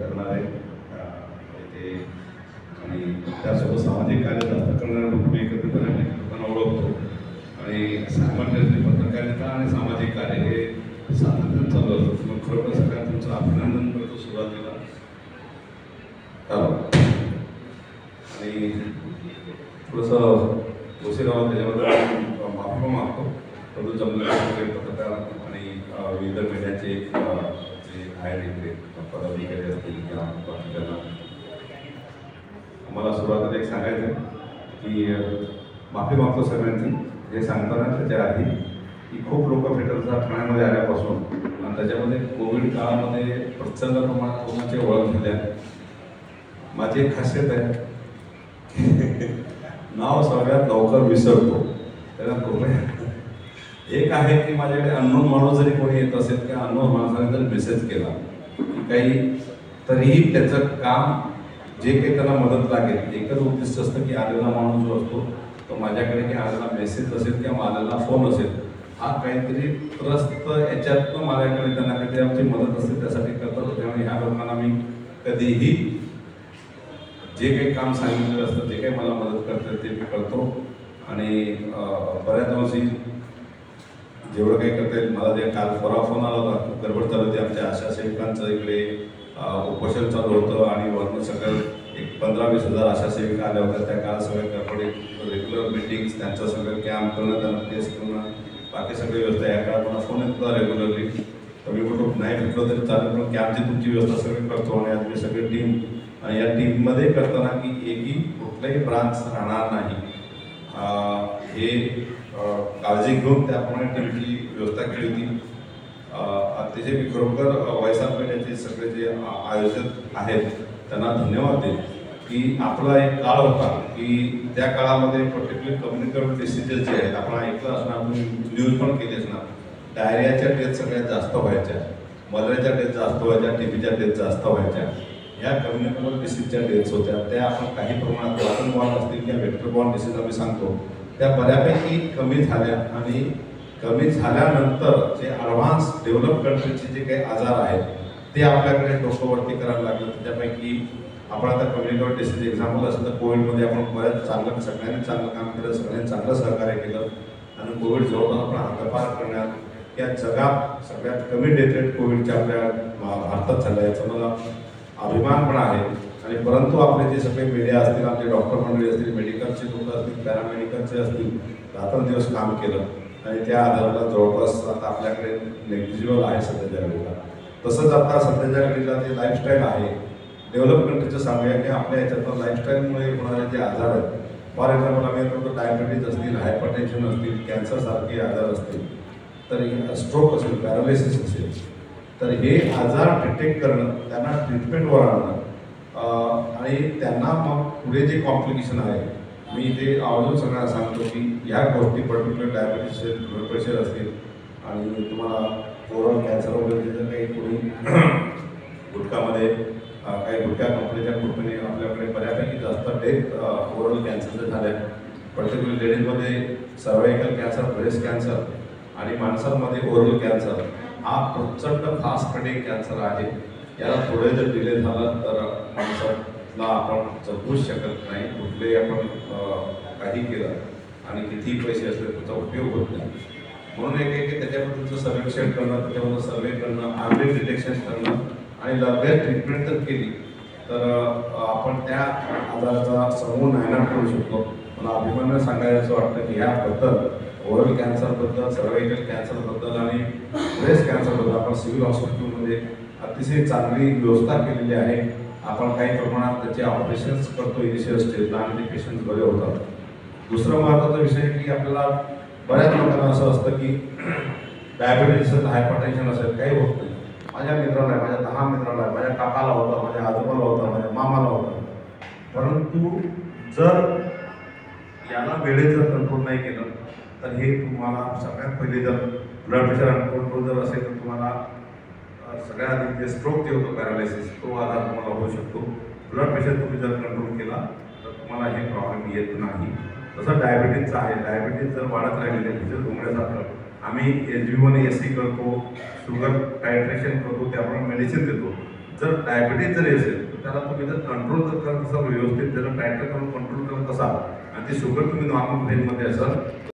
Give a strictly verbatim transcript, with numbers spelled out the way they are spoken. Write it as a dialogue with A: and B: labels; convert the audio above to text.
A: करणारे ते आणि त्यासोबत सामाजिक कार्य जास्त करणारे लोक एकत्रितपणे लोकांना ओळखतो आणि सामान्य पत्रकारिता आणि सामाजिक कार्य हे सातत्याने चालू असतं. मग खरोखर सगळ्यांना तुमचं अभिनंदन करतो सुरुवातीला. आणि थोडंसं गोसेगाव त्याच्याबद्दल माफी मागतो. परंतु जमलेले पत्रकार आणि विविध मीडियाचे जे आहेत इकडे पदाधिकारी असतील किंवा बाकीच्यांना मला सुरुवातीला एक सांगायचं आहे की माफी मागतो सगळ्यांची. हे सांगताना त्याच्या आधी की खूप लोक फेटरचा ठाण्यामध्ये आल्यापासून आणि त्याच्यामध्ये कोविड काळामध्ये प्रचंड प्रमाणात कोणाची ओळख झाल्या. माझी एक खासियत आहे नाव सगळ्यात लवकर विसरतो. त्याला प्रॉब्लेम एक आहे की माझ्याकडे अननोन माणूस जरी कोणी येत असेल किंवा अननोन माणसाने जर मेसेज केला की काही तरीही त्याचं काम जे काही त्यांना मदत लागेल एकच उद्दिष्ट असतं की आलेला माणूस जो असतो तो माझ्याकडे की आलेला मेसेज असेल किंवा आलेला फोन असेल हा काहीतरी त्रस्त याच्यातनं माझ्याकडे त्यांना काहीतरी आमची मदत असेल त्यासाठी करतात. त्यामुळे ह्या लोकांना मी कधीही जे काही काम सांगितलेलं असतं जे काही मला मदत करतात ते मी करतो. आणि बऱ्याच वर्षी जेवढं काही करता येईल मला जे काल परवा फोन आला होता खूप गडबड चालू होती. आमच्या आशा सेविकांचं इकडे उपोषण चालू होतं आणि वरून सगळं एक पंधरा वीस हजार आशा सेविका आल्या होत्या. त्या काळ सगळ्या गडबडी रेग्युलर मिटिंग्स त्यांचं सगळं कॅम्प करणं त्यांना टेस्ट करणं बाकी सगळी व्यवस्था या काळात मला फोन येत होता रेग्युलरली. तर मी कुठं नाही भेटलो तरी चालेल पण कॅम्पची तुमची व्यवस्था सगळी करतो. आणि आज मी सगळी टीम आणि या टीममध्ये करताना की एकही कुठलाही ब्रांच राहणार नाही हे काळजी घेऊन त्याप्रमाणे टीमची व्यवस्था केली होती. अतिशय मी खरोखर वैसाख महिन्याचे सगळे जे आयोजक आहेत त्यांना धन्यवाद देईन की आपला एक काळ होता की त्या काळामध्ये पर्टिक्युलर कम्युनिकेबल डिसीजेस जे आहेत आपण ऐकलं असणार तुम्ही न्यूज पण केली असणार. डायरियाच्या डेथ सगळ्यात जास्त व्हायच्या, मलेरियाच्या डेथ जास्त व्हायच्या, टीबीच्या डेथ जास्त व्हायच्या. ह्या कम्युनिकेबल डिसीजच्या डेथ्स होत्या त्या आपण काही प्रमाणात वॉटन बॉर्न असतील किंवा वेक्टर बॉर्न डिसीज आम्ही सांगतो त्या बऱ्यापैकी कमी झाल्या. आणि कमी झाल्यानंतर जे ॲडव्हान्स डेव्हलप कंट्रीचे जे काही आजार आहेत ते आपल्याकडे डोकंवरती करायला लागलं. त्याच्यापैकी आपण आता कम्युनिकेबल डिसीज एक्झाम्पल असेल तर कोविडमध्ये आपण बऱ्याच चांगलं सगळ्यांनी चांगलं काम केलं, सगळ्यांनी चांगलं सहकार्य केलं आणि कोविड जवळपास आपण हद्दपार करण्यात या जगात सगळ्यात कमी डेथ रेट कोविडच्या आपल्या भारतात झालं याचा मला अभिमान पण आहे. आणि परंतु आपले जे सगळे मीडिया असतील आपले डॉक्टर मंडळी असतील मेडिकलचे लोक असतील पॅरामेडिकलचे असतील रात्रंदिवस काम केलं आणि त्या आधाराला जवळपास आता आपल्याकडे नेग्लिजिबल आहे सध्याच्या घडीला. तसंच आता सध्याच्या घडीला जे लाईफस्टाईल आहे डेव्हलप कंट्रीचं सांगूया की आपल्या याच्यातून लाईफस्टाईलमुळे होणारे जे आजार आहेत फॉर एक्झाम्पल आम्ही आता डायबिटीज असतील हायपरटेन्शन असतील कॅन्सरसारखे आजार असतील तर स्ट्रोक असेल पॅरालिसिस असेल तर हे आजार डिटेक्ट करणं त्यांना ट्रीटमेंटवर आणणं आणि त्यांना मग पुढे जे कॉम्प्लिकेशन आहे मी ते आवर्जून सगळ्यांना सांगतो की ह्या गोष्टी पर्टिक्युलर डायबिटीस असेल ब्लड प्रेशर असतील आणि तुम्हाला ओरल कॅन्सर वगैरे जर काही कोणी गुटखामध्ये काही गुटखा कंपनीच्या ग्रुपने आपल्याकडे बऱ्यापैकी जास्त डेथ ओरल कॅन्सरचे झाल्या. पर्टिक्युलर लेडीजमध्ये सर्वायकल कॅन्सर ब्रेस्ट कॅन्सर आणि माणसांमध्ये ओरल कॅन्सर हा प्रचंड फास्ट स्प्रेडिंग कॅन्सर आहे. याला थोडे जर डिले झालं तर माणसाला आपण जगूच शकत नाही. कुठलेही आपण काही केलं आणि कितीही पैसे असले त्याचा उपयोग होत नाही. म्हणून एक एक त्याच्याबद्दलचं सर्वेक्षण करणं त्याच्याबद्दल सर्वे करणं अर्ली डिटेक्शन करणं आणि लगेच ट्रीटमेंट जर केली तर आपण त्या आजाराचा समूळ नायनाट करू शकतो. मला अभिमानाने सांगायचं वाटतं की ह्याबद्दल ओरल कॅन्सरबद्दल सर्वायकल कॅन्सरबद्दल आणि ब्रेस्ट कॅन्सरबद्दल आपण सिव्हिल हॉस्पिटलमध्ये अतिशय चांगली व्यवस्था केलेली आहे. आपण काही प्रमाणात त्याचे ऑपरेशन्स करतो इनिशियल स्टेजला आणि ते पेशंट्स बरे होतात. दुसरा महत्त्वाचा विषय की आपल्याला बऱ्याच लोकांना असं असतं की डायबिटीज असेल हायपरटेन्शन असेल काही होत नाही. माझ्या मित्राला आहे, माझ्या दहा मित्राला आहे, माझ्या काकाला होता, माझ्या आजोबाला होता, माझ्या मामाला होता. परंतु जर याला वेळेत जर कंट्रोल नाही केलं तर हे तुम्हाला सगळ्यात पहिले जर ब्लड प्रेशर कंट्रोल जर असेल तर तुम्हाला सगळ्यात आधी जे स्ट्रोक जे होतो पॅरालिसिस तो आजार तुम्हाला होऊ शकतो. ब्लड प्रेशर तुम्ही जर कंट्रोल केला तर तुम्हाला हे प्रॉब्लेम येत नाही. तसं डायबिटीजचं आहे. डायबिटीज जर वाढत राहिलेले म्हणजे तुमच्यासारखं आम्ही H B one S C करतो, शुगर टायट्रेशन करतो, त्याप्रमाणे मेडिसिन देतो. जर डायबिटीज जरी असेल तर त्याला तुम्ही जर कंट्रोल जर करत असाल व्यवस्थित, त्याला टायटर करून कंट्रोल करत असाल आणि ती शुगर तुम्ही नॉर्मल रेंजमध्ये असाल